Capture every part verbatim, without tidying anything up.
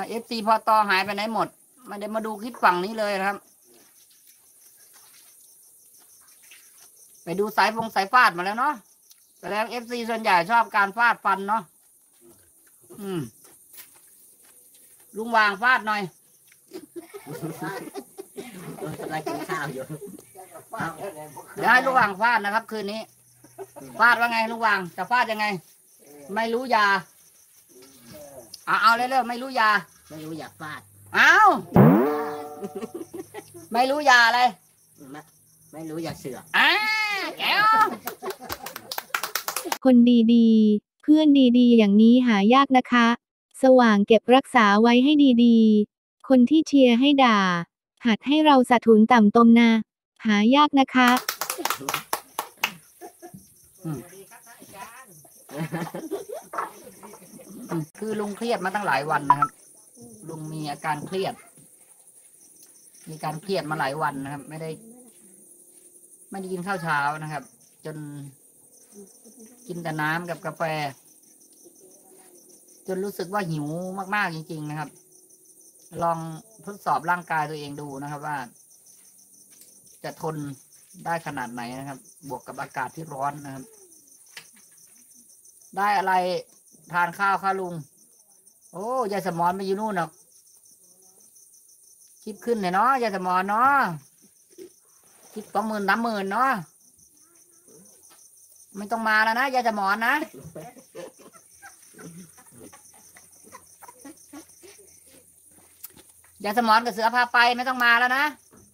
เอฟซีพอตอหายไปไหนหมดไม่ได้มาดูคลิปฝั่งนี้เลยนะครับไปดูสายฟงสายฟาดมาแล้วเนาะแต่แล้วเอฟซีส่วนใหญ่ชอบการฟาดฟันเนาะอืมลุงวางฟาดหน่อยอะไรกินข้าวอยู่เดี๋ยวให้ลุงวางฟาดนะครับคืนนี้ฟาดว่าไงลุงวางจะฟาดยังไงไม่รู้ยาเอาเอาเลยเร็วไม่รู้ยาไม่รู้อยากฟาดเอาไม่รู้ยาอะไรไม่ไม่รู้อยากเสือกอ่าแก้วคนดีๆเพื่อนดีๆอย่างนี้หายากนะคะสว่างเก็บรักษาไว้ให้ดีๆคนที่เชียร์ให้ด่าหัดให้เราสะทุนต่ำตมนะหายากนะคะคือลุงเครียดมาตั้งหลายวันนะครับลุงมีอาการเครียดมีการเครียดมาหลายวันนะครับไม่ได้ไม่ได้กินข้าวเช้านะครับ จนกินแต่น้ำกับกาแฟจนรู้สึกว่าหิวมากๆจริงๆนะครับลองทดสอบร่างกายตัวเองดูนะครับว่าจะทนได้ขนาดไหนนะครับบวกกับอากาศที่ร้อนนะครับได้อะไรทานข้าวค่ะลุงโอ้ยายสมอนไปอยู่นู่นหรอกคลิปขึ้นเลยเนาะยายสมอนเนาะคลิปสองหมื่นสามหมื่นเนาะไม่ต้องมาแล้วนะยายสมอนนะยายสมอนกับเสือพาไปไม่ต้องมาแล้วนะ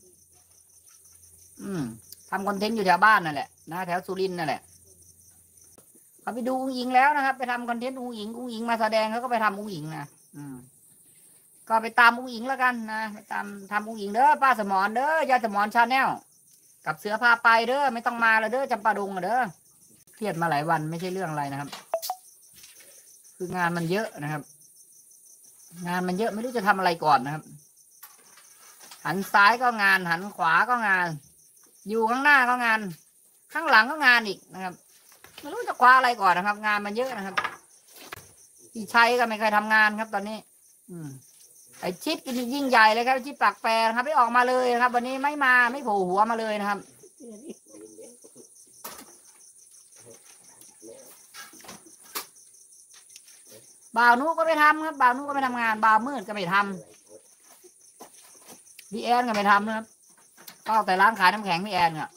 อืมทำคอนเทนต์อยู่แถวบ้านนั่นแหละนะแถวสุรินทร์นั่นแหละเขาไปดูอุ้งอิงแล้วนะครับไปทำคอนเทนต์อุ้งอิงอุ้งอิงมาแสดงเขาก็ไปทำอุ้งอิงนะอืมก็ไปตามอุ้งอิงแล้วกันนะไปตามทำอุ้งอิงเด้อป้าสมอนเด้อยายสมอนชาแนลกับเสือพาไปเด้อไม่ต้องมาแล้วเด้อจำปาดงเด้อเครียดมาหลายวันไม่ใช่เรื่องอะไรนะครับ คืองานมันเยอะนะครับงานมันเยอะไม่รู้จะทำอะไรก่อนนะครับหันซ้ายก็งานหันขวาก็งานอยู่ข้างหน้าก็งานข้างหลังก็งานอีกนะครับไม่รู้จะคว้าอะไรก่อนนะครับงานมันเยอะนะครับพี่ชัยก็ไม่เคยทำงานครับ ตอนนี้ อืมไอชิปกินยิ่งใหญ่เลยครับชิปปากแปรครับไม่ออกมาเลยนะครับวันนี้ไม่มาไม่โผล่หัวมาเลยนะครับบ่าวนุก็ไปทำครับบ่าวนุก็ไปทำงานบ่าวมืดก็ไม่ทำพี่แอนก็ไม่ทำนะครับก็แต่ร้านขายน้ำแข็งพี่แอนเนี่ย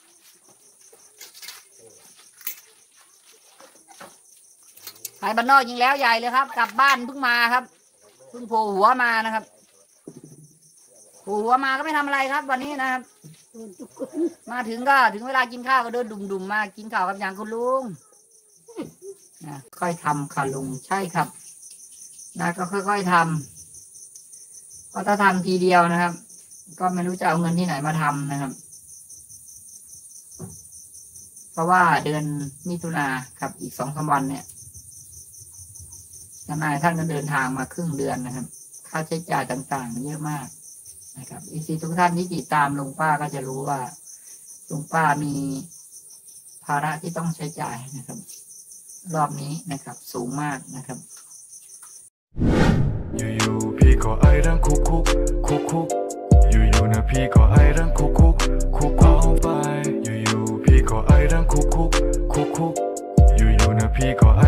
ขายบ้านนอกยิงแล้วใหญ่เลยครับกลับบ้านเพิ่งมาครับเพิ่งโผล่หัวมานะครับโผล่หัวมาก็ไม่ทำอะไรครับวันนี้นะครับมาถึงก็ถึงเวลากินข้าวก็เดินดุ่มๆมากินข้าวกับอย่างคุณลุงนะค่อยทำค่ะลุงใช่ครับนะก็ค่อยๆทำเพราะถ้าทำทีเดียวนะครับก็ไม่รู้จะเอาเงินที่ไหนมาทำนะครับเพราะว่าเดือนมิถุนาครับอีกสองสามวันเนี่ยทนายท่านก็เดินทางมาครึ่งเดือนนะครับค่าใช้จ่ายต่างๆเยอะมากนะครับอีซีทุกท่านที่ติดตามลุงป้าก็จะรู้ว่าลุงป้ามีภาระที่ต้องใช้จ่ายนะครับรอบนี้นะครับสูงมากนะครับอยู่ๆพี่ก็ไอรังคุกคุกคุกคุกอยู่ๆนะพี่ก็ไอรังคุกคุกคุกเอาไปอยู่ๆพี่ก็ไอรังคุกคุกคุกคุกอยู่ๆนะพี่ก็ไอ